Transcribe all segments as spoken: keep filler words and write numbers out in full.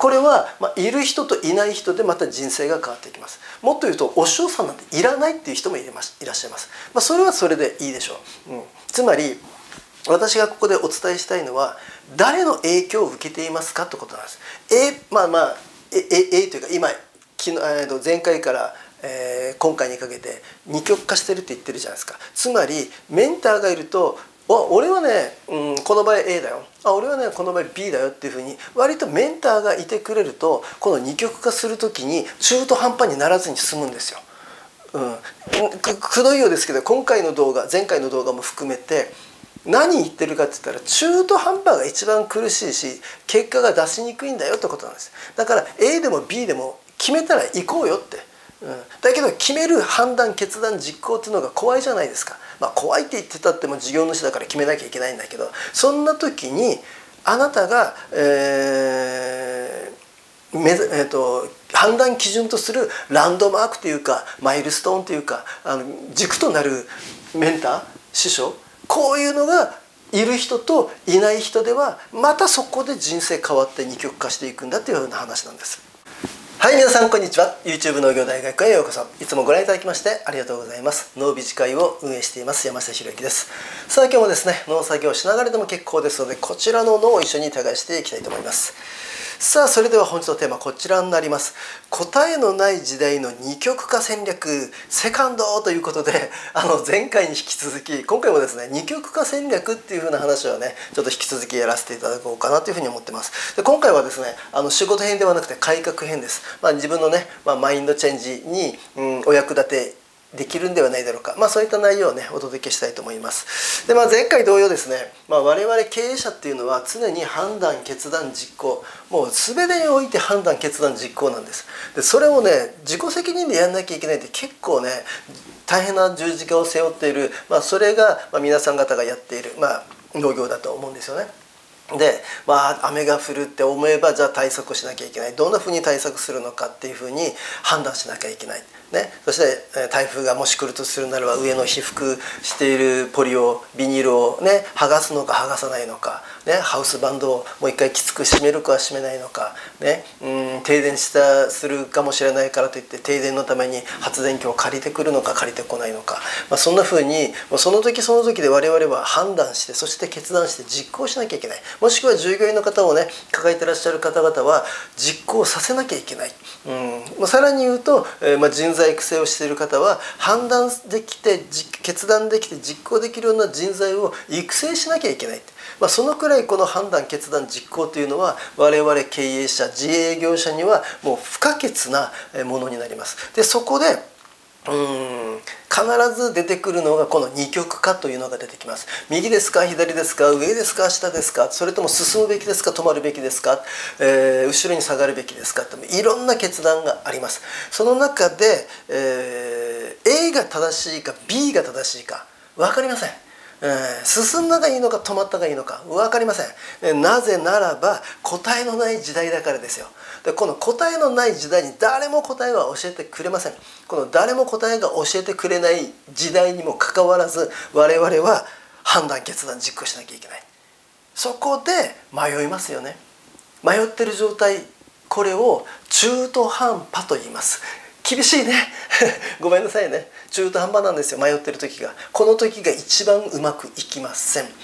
これは、まあ、いる人といない人でまた人生が変わっていきます。もっと言うとお師匠さんなんていらないっていう人もいらっしゃいます。まあ、それはそれでいいでしょう。うん、つまり私がここでお伝えしたいのは、誰の影響を受けていますかってことなんです。えまあまあえええというか今昨日前回からえー、今回にかけて二極化してるって言ってるじゃないですか。つまりメンターがいると「俺はね、うん、この場合 エー だよ」あ「俺はねこの場合 ビー だよ」っていうふうに割とメンターがいてくれると、この二極化する時に中途半端にならずに済むんですよ。うん、く, くどいようですけど、今回の動画前回の動画も含めて何言ってるかって言ったら、中途半端が一番苦しいし結果が出しにくいんだよってことなんです。だから エー でも ビー でも決めたら行こうよって。うん、だけど決める判断決断実行っていうのが怖いじゃないですか。まあ、怖いって言ってたっても事業主だから決めなきゃいけないんだけど、そんな時にあなたが、えーめえー、と判断基準とするランドマークというかマイルストーンというか、あの軸となるメンター師匠、こういうのがいる人といない人ではまたそこで人生変わって二極化していくんだというような話なんです。はい、皆さんこんにちは。 YouTube 農業大学へようこそ。いつもご覧いただきましてありがとうございます。農美寺会を運営しています山下博之です。さあ今日もですね、農作業しながらでも結構ですので、こちらの農を一緒に耕していきたいと思います。さあそれでは本日のテーマこちらになります。答えのない時代の二極化戦略セカンドということで、あの前回に引き続き今回もですね、二極化戦略っていう風な話をねちょっと引き続きやらせていただこうかなというふうに思ってます。で今回はですね、あの仕事編ではなくて改革編です。まあ、自分のね、まあ、マインドチェンジに、うん、お役立てできるんではないだろうか、まあ、そういった内容をねお届けしたいと思います。で、まあ、前回同様ですね、まあ、我々経営者っていうのは常に判断決断実行、もう全てにおいて判断決断実行なんです。でそれをね自己責任でやんなきゃいけないって結構ね大変な十字架を背負っている、まあ、それが皆さん方がやっている、まあ、農業だと思うんですよね。で、まあ、雨が降るって思えばじゃあ対策をしなきゃいけない、どんなふうに対策するのかっていうふうに判断しなきゃいけない、ね、そして台風がもし来るとするならば上の被覆しているポリをビニールをね剥がすのか剥がさないのか、ね、ハウスバンドをもう一回きつく締めるか締めないのか、ね、うん停電したするかもしれないからといって停電のために発電機を借りてくるのか借りてこないのか、まあ、そんなふうにもうその時その時で我々は判断して、そして決断して実行しなきゃいけない。もしくは従業員の方をね抱えてらっしゃる方々は実行させなきゃいけない。うん、さらに言うと、えーまあ、人材育成をしている方は判断できて決断できて実行できるような人材を育成しなきゃいけない。まあ、そのくらいこの判断決断実行というのは我々経営者自営業者にはもう不可欠なものになります。でそこでうん必ず出てくるのがこの二極化というのが出てきます。右ですか左ですか、上ですか下ですか、それとも進むべきですか止まるべきですか、えー、後ろに下がるべきですかっていろんな決断があります。その中で、えー、A が正しいか ビー が正しいか分かりません。えー、進んだがいいのか止まったがいいのか分かりません。なぜならば答えのない時代だからですよ。でこの答えのない時代に誰も答えは教えてくれません。この誰も答えが教えてくれない時代にもかかわらず我々は判断決断実行しなきゃいけない。そこで迷いますよね。迷ってる状態、これを中途半端と言います。厳しいねごめんなさいね、中途半端なんですよ。迷ってる時がこの時が一番うまくいきません。うん、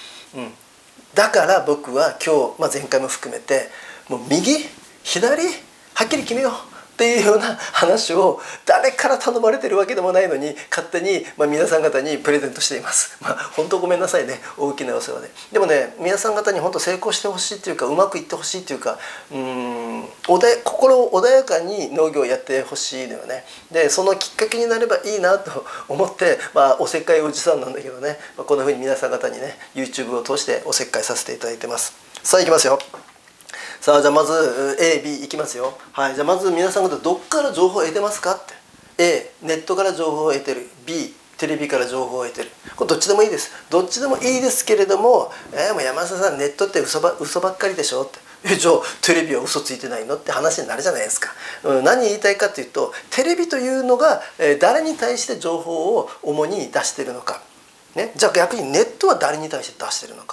だから僕は今日、まあ、前回も含めてもう右左はっきり決めようっていうような話を誰から頼まれてるわけでもないのに勝手に、まあ、皆さん方にプレゼントしています。まあ本当ごめんなさいね、大きなお世話で。でもね皆さん方に本当成功してほしいっていうかうまくいってほしいっていうか、うーん穏や心穏やかに農業をやってほしいのよね。でそのきっかけになればいいなと思って、まあ、おせっかいおじさんなんだけどね、まあ、こんなふうに皆さん方にね YouTube を通しておせっかいさせていただいてます。さあいきますよ。さあじゃあまず エー、ビー いきますよ。はい、じゃあまず皆さん方どっから情報を得てますかって。 A ネットから情報を得てる、 ビー テレビから情報を得てる。これどっちでもいいです。どっちでもいいですけれども、えー、もう山下さんネットって嘘ば嘘ばっかりでしょって。えじゃあテレビは嘘ついてないのって話になるじゃないですか。うん、何言いたいかというとテレビというのが、えー、誰に対して情報を主に出しているのか、ね、じゃあ逆にネットは誰に対して出しているのか。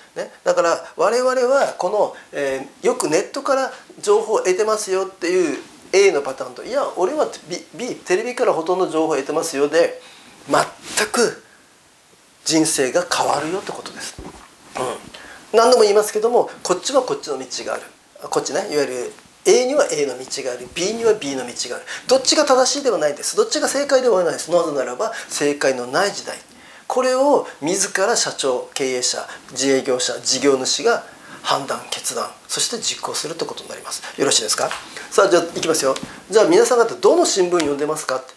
ね、だから我々はこの、えー、よくネットから情報を得てますよっていう A のパターンと、いや俺は B, B テレビからほとんど情報を得てますよで全く人生が変わるよってことです。うん、何度も言いますけども、こっちはこっちの道がある、こっちね、いわゆる A には A の道がある、 B には B の道がある。どっちが正しいではないです。どっちが正解ではないです。なぜならば正解のない時代、これを自ら社長、経営者、自営業者、事業主が判断、決断、そして実行するということになります。よろしいですか。さあじゃあいきますよ。じゃあ皆さん方どの新聞読んでますかって。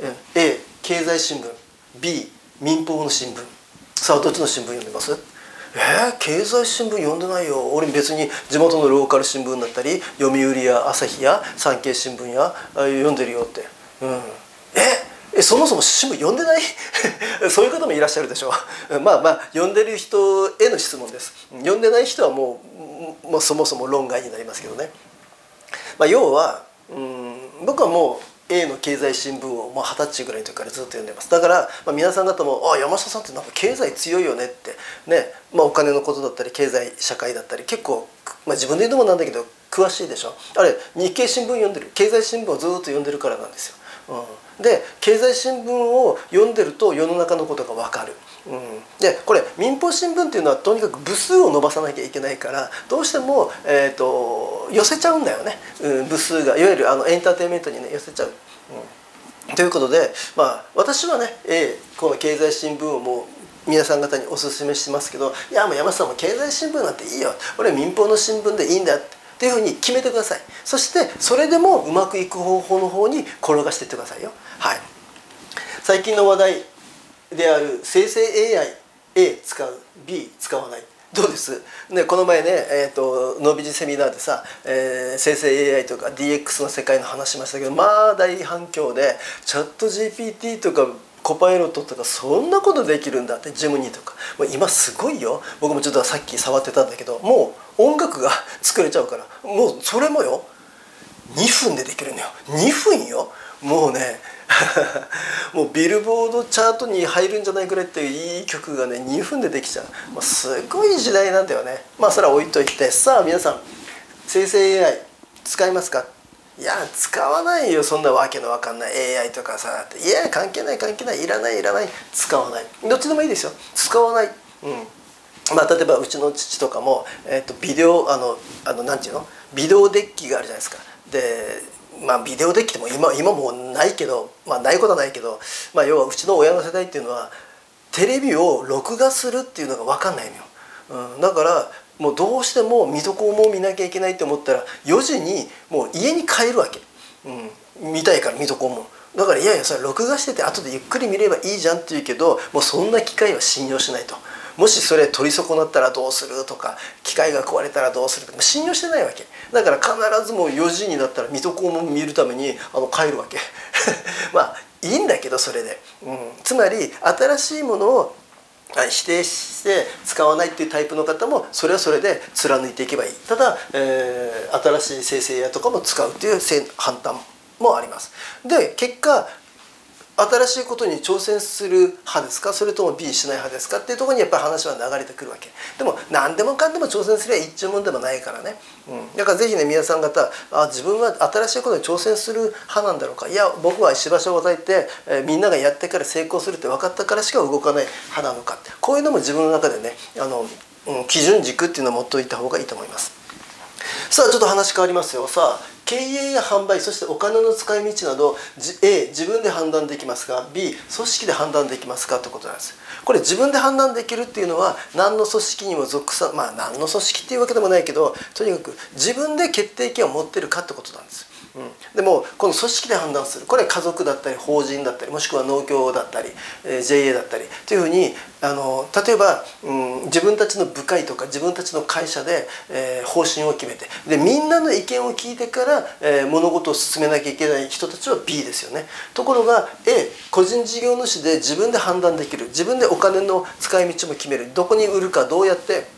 A 経済新聞、 B 民放の新聞。さあどっちの新聞読んでます？えー、経済新聞読んでないよ。俺別に地元のローカル新聞だったり読売や朝日や産経新聞や読んでるよって、うん、ええそもそも新聞読んでないそういう方もいらっしゃるでしょうまあまあ読んでる人への質問です。読んでない人はもう、もうそもそも論外になりますけどね。まあ、要は、うん、僕はもうA の経済新聞を二十歳ぐらいの時からずっと読んでます。だから、まあ、皆さん方も「あ山下さんってなんか経済強いよね」ってね、まあ、お金のことだったり経済社会だったり結構、まあ、自分で言うのもなんだけど詳しいでしょ。あれ日経新聞読んでる、経済新聞をずっと読んでるからなんですよ。うん、で経済新聞を読んでると世の中のことが分かる。うん、でこれ民放新聞っていうのはとにかく部数を伸ばさなきゃいけないからどうしても、えー、と寄せちゃうんだよね、うん、部数がいわゆるあのエンターテインメントにね寄せちゃう。うん、ということで、まあ、私はね、えー、この経済新聞をもう皆さん方におすすめしますけど、いやもう山下さんも経済新聞なんていいよ、俺民放の新聞でいいんだっていうふうに決めてください。そしてそれでもうまくいく方法の方に転がしていってくださいよ。はい、最近の話題である生成 エーアイ、 A 使う B 使わない、どうです、ね、この前ね、えーと、ノービジセミナーでさ、えー、生成 エーアイ とか ディーエックス の世界の話しましたけど、まあ大反響でチャット ジーピーティー とかコパイロットとかそんなことできるんだって、ジェムニーとかもう今すごいよ。僕もちょっとさっき触ってたんだけど、もう音楽が作れちゃうから、もうそれもよにふんでできるのよ。にふんよ。もうねもうビルボードチャートに入るんじゃないくらいっていういい曲がねにふんでできちゃう、まあ、すごい時代なんだよね。まあそれは置いといて、さあ皆さん生成 エーアイ 使いますか？いや使わないよ、そんなわけのわかんない エーアイ とかさ。いや関係ない関係ない、いらないいらない、使わない、どっちでもいいですよ、使わない。うんまあ、例えばうちの父とかも、えー、とビデオあのあのなんていうのビデオデッキがあるじゃないですか。でまあビデオデッキっても今今もうないけど、まあないことはないけど、まあ要はうちの親の世代っていうのはテレビを録画するっていうのが分かんないのよ。うん、だからもうどうしても水戸黄門を見なきゃいけないって思ったらよじにもう家に帰るわけ。うん、見たいから水戸黄門。だからいやいやそれ録画してて後でゆっくり見ればいいじゃんって言うけど、もうそんな機械は信用しないと。もしそれ取り損なったらどうするとか、機械が壊れたらどうするとか信用してないわけだから、必ずもうよじになったら水戸黄門見るためにあの帰るわけまあいいんだけどそれで、うん、つまり新しいものを否定して使わないっていうタイプの方もそれはそれで貫いていけばいい。ただ、えー、新しい生成 エーアイ とかも使うっていう判断もあります。で結果新しいことに挑戦する派ですか、それとも B しない派ですかっていうところにやっぱり話は流れてくるわけ。でも何でもかんでも挑戦すればいいっていうもんでもないからね、うん、だからぜひね皆さん方あ自分は新しいことに挑戦する派なんだろうか、いや僕はしばしば答えて、えー、みんながやってから成功するって分かったからしか動かない派なのかって、こういうのも自分の中でねあの、うん、基準軸っていうのを持っておいた方がいいと思います。さあちょっと話変わりますよ。さあ経営や販売、そしてお金の使い道など A 自分で判断できますか、 B 組織で判断できますかってことなんです。これ自分で判断できるっていうのは何の組織にも属さまあ何の組織っていうわけでもないけど、とにかく自分で決定権を持ってるかってことなんです。うん、でもこの組織で判断する、これは家族だったり法人だったりもしくは農協だったり、えー、ジェーエー だったりというふうにあの例えば、うん、自分たちの部会とか自分たちの会社で、えー、方針を決めてでみんなの意見を聞いてから、えー、物事を進めなきゃいけない人たちは B ですよね。ところが A 個人事業主で自分で判断できる、自分でお金の使い道も決める、どこに売るかどうやって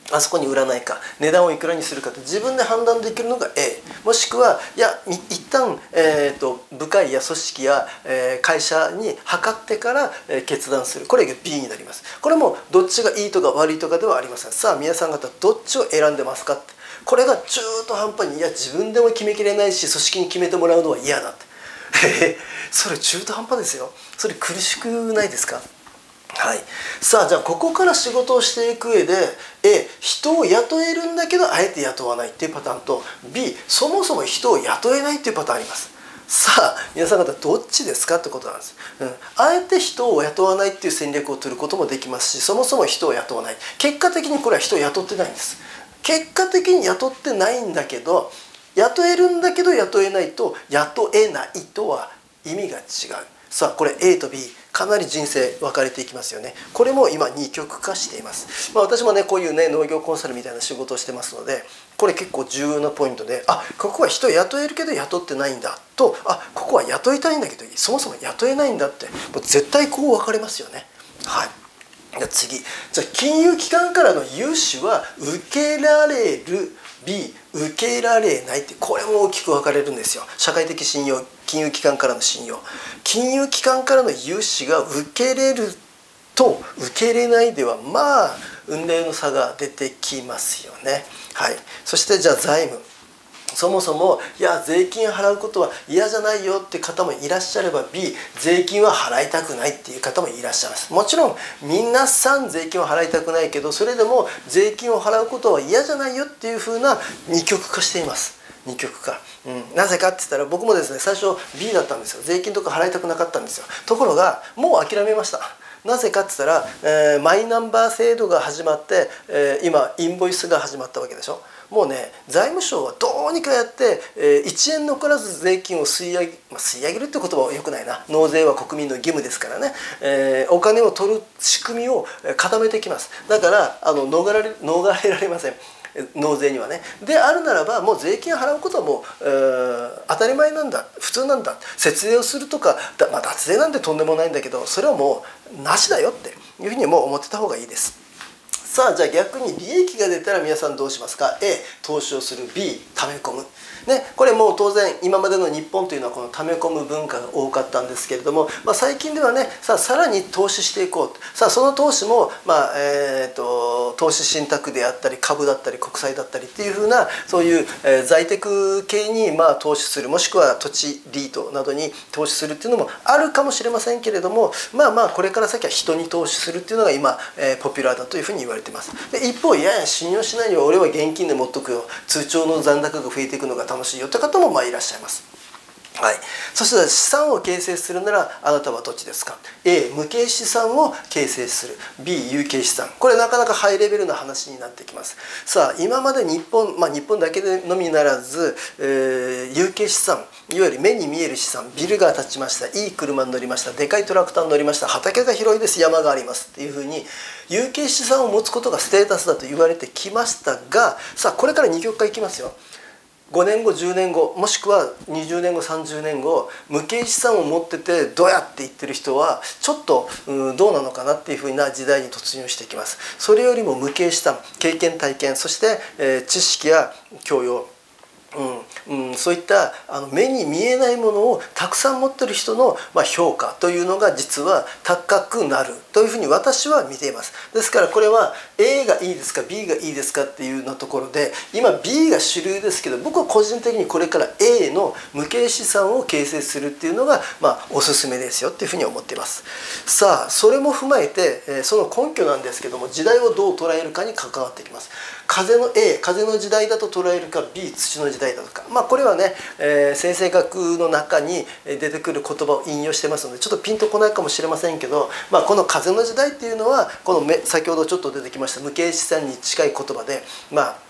あそこに売らないか、値段をいくらにするかって自分で判断できるのが A、 もしくはいや一旦、えー、と部会や組織や、えー、会社に測ってから、えー、決断する、これが B になります。これもどっちがいいとか悪いとかではありません。さあ皆さん方どっちを選んでますかって、これが中途半端にいや自分でも決めきれないし組織に決めてもらうのは嫌だってそれ中途半端ですよ。それ苦しくないですか。はい、さあじゃあここから仕事をしていく上で A、 人を雇えるんだけどあえて雇わないっていうパターンと B、 そもそも人を雇えないっていうパターンあります。さあ皆さん方どっちですかってことなんです、うん、あえて人を雇わないっていう戦略を取ることもできますし、そもそも人を雇わない、結果的にこれは人を雇ってないんです。結果的に雇ってないんだけど、雇えるんだけど雇えないと雇えないとは意味が違う。さあこれ A と B、 かなり人生分かれていきますよね。これも今二極化しています。まあ、私もねこういうね農業コンサルみたいな仕事をしてますので、これ結構重要なポイントで、あここは人雇えるけど雇ってないんだと、あここは雇いたいんだけどそもそも雇えないんだって、もう絶対こう分かれますよね。はい。じゃあ次、じゃあ金融機関からの融資は受けられる B、 受けられないって、これも大きく分かれるんですよ。社会的信用、金融機関からの信用、金融機関からの融資が受けれると受けれないではまあ雲泥の差が出てきますよね。はい、そしてじゃあ財務、そもそもいや税金払うことは嫌じゃないよって方もいらっしゃれば B、 税金は払いたくないっていう方もいらっしゃいます。もちろん皆さん税金を払いたくないけど、それでも税金を払うことは嫌じゃないよっていうふうな二極化しています。二極化、うん、なぜかって言ったら僕もですね最初 B だったんですよ。税金とか払いたくなかったんですよ。ところがもう諦めました。なぜかって言ったら、えー、マイナンバー制度が始まって、えー、今インボイスが始まったわけでしょ。もうね財務省はどうにかやって、えー、いちえん残らず税金を吸い上げ、まあ、吸い上げるって言葉はよくないな、納税は国民の義務ですからね、えー、お金を取る仕組みを固めてきます。だからあの逃れられ、逃れられません、納税にはね。であるならばもう税金払うことはもう、えー、当たり前なんだ、普通なんだ、節税をするとかだ、まあ、脱税なんてとんでもないんだけど、それはもうなしだよっていうふうにもう思ってた方がいいです。さあじゃあ逆に利益が出たら皆さんどうしますか。 A、 投資をする。 B、 溜め込む。ね、これもう当然今までの日本というのはこの溜め込む文化が多かったんですけれども、まあ、最近ではねさあさらに投資していこうと。さあその投資も、まあえー、と投資信託であったり株だったり国債だったりっていうふうなそういう、えー、在宅系にまあ投資する、もしくは土地リートなどに投資するっていうのもあるかもしれませんけれども、まあまあこれから先は人に投資するっていうのが今、えー、ポピュラーだというふうに言われています。で一方いやいや信用しないよ、俺は現金で持っとくよ、通帳の残高が増えていくのが楽しいよって方もまあいらっしゃいます。はい、そして資産を形成するならあなたはどっちですか。 A、 無形資産を形成する。 B、 有形資産。これなかなかハイレベルな話になってきます。さあ今まで日本、まあ、日本だけでのみならず、えー、有形資産、いわゆる目に見える資産、ビルが建ちました、いい車に乗りました、でかいトラクターに乗りました、畑が広いです、山がありますっていうふうに有形資産を持つことがステータスだと言われてきましたが、さあこれから二極化いきますよ。ごねんごじゅうねんごもしくはにじゅうねんごさんじゅうねんご無形資産を持っててどうやって言ってる人はちょっとうんどうなのかなっていうふうな時代に突入していきます。それよりも無形資産、経験体験、そして、えー、知識や教養、うんうん、そういったあの目に見えないものをたくさん持ってる人の、まあ、評価というのが実は高くなるというふうに私は見ています。ですからこれは A がいいですか B がいいですかっていうようなところで、今 B が主流ですけど、僕は個人的にこれから A の無形資産を形成するっていうのが、まあ、おすすめですよっていうふうに思っています。さあそれも踏まえてその根拠なんですけども、時代をどう捉えるかに関わってきます。風の A、 風の時代だと捉えるか B、 土の時代だとか、まあこれはね、えー、先生学の中に出てくる言葉を引用してますのでちょっとピンとこないかもしれませんけど、まあ、この風の時代っていうのはこの先ほどちょっと出てきました無形資産に近い言葉で、まあ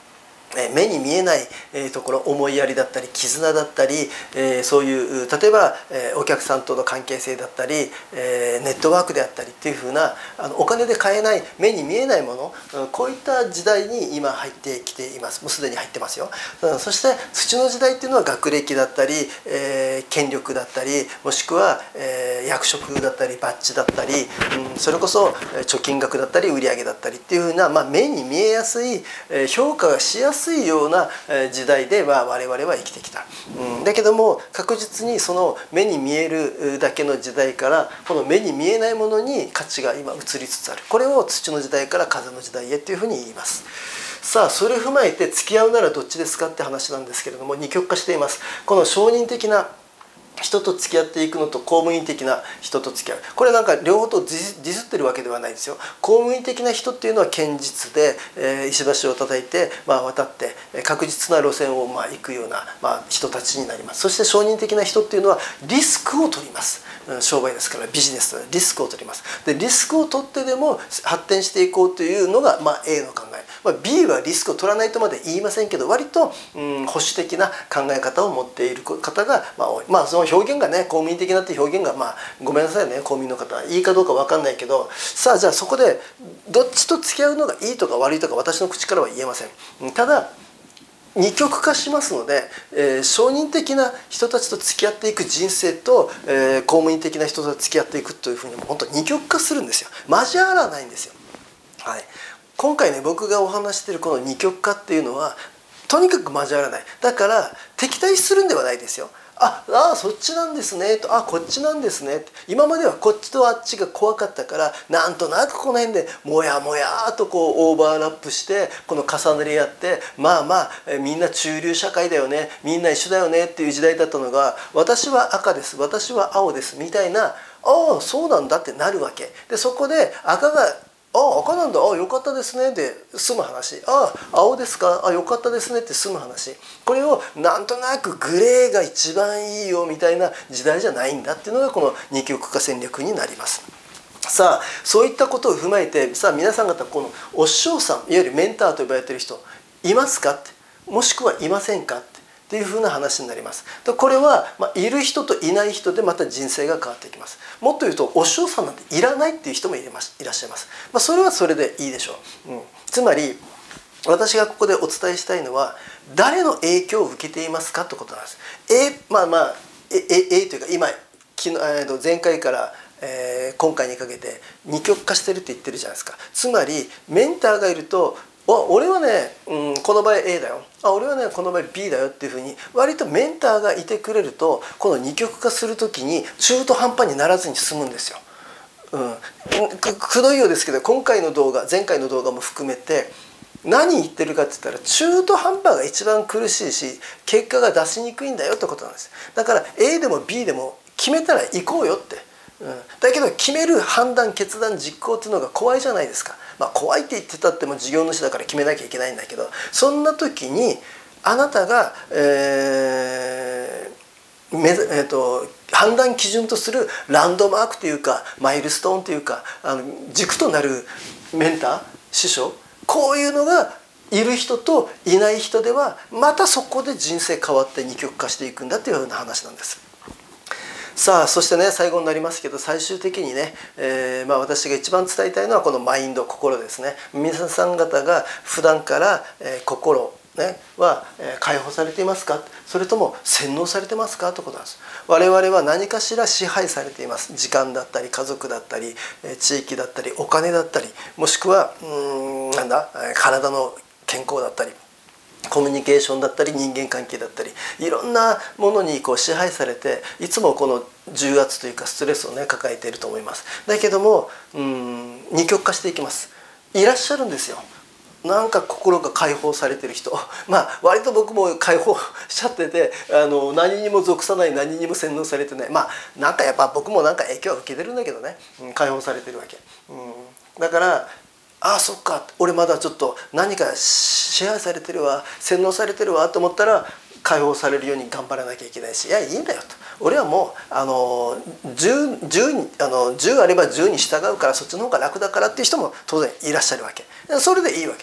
目に見えないところ、思いやりだったり絆だったり、そういう例えばお客さんとの関係性だったりネットワークであったりっていうふうなお金で買えない目に見えないもの、こういった時代に今入ってきています。もうすでに入ってますよ。そして土の時代っていうのは学歴だったり権力だったり、もしくは役職だったりバッジだったり、それこそ貯金額だったり売上だったりっていうふうな、まあ、目に見えやすい評価がしやすいような時代では我々は生きてきた。うん、だけども確実にその目に見えるだけの時代からこの目に見えないものに価値が今移りつつある。これを土の時代から風の時代へっていうふうに言います。さあそれを踏まえて付き合うならどっちですかって話なんですけれども、二極化しています。この承認的な人と付き合っていくのと公務員的な人と付き合う、これなんか両方とディスってるわけではないですよ。公務員的な人っていうのは堅実で、えー、石橋を叩いて、まあ、渡って確実な路線をまあ行くような、まあ、人たちになります。そして承認的な人っていうのはリスクを取ります。商売ですからビジネスでリスクを取ります。でリスクを取ってでも発展していこうというのが、まあ、A の考え、まあ、ビー はリスクを取らないとまで言いませんけど、割と、うん、保守的な考え方を持っている方が、まあ、多い。まあその表現がね公務員的なっていう表現が、まあごめんなさいね公務員の方いいかどうか分かんないけど、さあじゃあそこでどっちと付き合うのがいいとか悪いとか私の口からは言えません。ただ二極化しますので、えー、承認的な人たちと付き合っていく人生と、えー、公務員的な人と付き合っていくというふうに本当に二極化するんですよ。交わらないんですよ。はい、今回ね僕がお話しているこの二極化っていうのはとにかく交わらない。だから敵対するんではないですよ。ああそっちなんですねと、あこっちなんですねって、今まではこっちとあっちが怖かったからなんとなくこの辺でもやもやーとこうオーバーラップしてこの重なり合って、まあまあみんな中流社会だよね、みんな一緒だよねっていう時代だったのが、私は赤です、私は青ですみたいな、ああそうなんだってなるわけで、そこで赤がああ赤なんだ、ああよかったですねで済む話、ああ青ですか、ああよかったですねって済む話、これをなんとなくグレーが一番いいよみたいな時代じゃないんだっていうのがこの二極化戦略になります。さあそういったことを踏まえて、さあ皆さん方このお師匠さん、いわゆるメンターと呼ばれている人いますかって、もしくはいませんかってっていうふうな話になります。これは、まあ、いる人といない人でまた人生が変わっていきます。もっと言うとお師匠さんなんていらないっていう人もいらっしゃいます。まあ、それはそれでいいでしょう。うん、つまり私がここでお伝えしたいのは誰の影響を受けていますかってことなんです。えまあまあえええというか今昨日前回からえー、今回にかけて二極化してるって言ってるじゃないですか。つまりメンターがいると俺はね、うん、この場合 エー だよ、あ俺はねこの場合 ビー だよっていうふうに割とメンターがいてくれるとこの二極化する時に中途半端にならずに済むんですよ。うん、く, くどいようですけど今回の動画前回の動画も含めて何言ってるかって言ったら中途半端が一番苦しいし結果が出しにくいんだよってことなんです。だから エー でも ビー でも決めたら行こうよって。うん、だけど決める判断決断実行っていうのが怖いじゃないですか。まあ、怖いって言ってたっても事業主だから決めなきゃいけないんだけど、そんな時にあなたが、えーめえー、と判断基準とするランドマークというかマイルストーンというかあの軸となるメンター師匠、こういうのがいる人といない人ではまたそこで人生変わって二極化していくんだっていうような話なんです。さあそしてね最後になりますけど最終的にね、えーまあ、私が一番伝えたいのはこのマインド、心ですね。皆さん方が普段から、えー、心、ね、は、えー、解放されていますか、それとも洗脳されてますかということなんです。我々は何かしら支配されています。時間だったり家族だったり、えー、地域だったりお金だったり、もしくはうーんなんだ体の健康だったりコミュニケーションだったり人間関係だったりいろんなものにこう支配されていつもこの重圧というかストレスをね抱えていると思います。だけどもうん二極化していきます。いらっしゃるんですよ。なんか心が解放されてる人まあ割と僕も解放しちゃっててあの何にも属さない何にも洗脳されてない、まあなんかやっぱ僕もなんか影響は受けてるんだけどね、うん、解放されてるわけ、うん、だからああそっか俺まだちょっと何か支配されてるわ洗脳されてるわと思ったら解放されるように頑張らなきゃいけないし、いやいいんだよと、俺はもうあの 10, 10, あのじゅうあればじゅうに従うからそっちの方が楽だからっていう人も当然いらっしゃるわけ。それでいいわけ。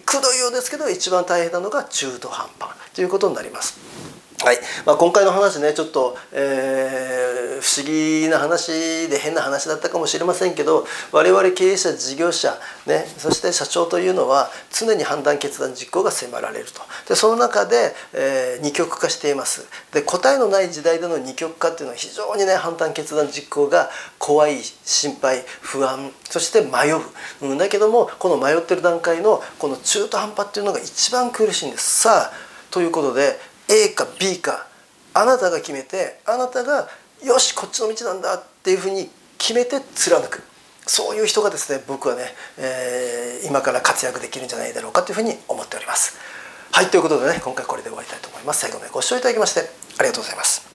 くどいようですけど一番大変なのが中途半端ということになります。はい、まあ、今回の話ねちょっと、えー、不思議な話で変な話だったかもしれませんけど、我々経営者事業者、ね、そして社長というのは常に判断決断実行が迫られると。でその中で、えー、二極化しています。で答えのない時代での二極化っていうのは非常にね判断決断実行が怖い、心配、不安、そして迷う、うん、だけどもこの迷ってる段階のこの中途半端っていうのが一番苦しいんです。さあということでA か B かあなたが決めて、あなたがよしこっちの道なんだっていうふうに決めて貫く、そういう人がですね僕はね、えー、今から活躍できるんじゃないだろうかというふうに思っております。はい、ということでね今回これで終わりたいと思います。最後までご視聴いただきましてありがとうございます。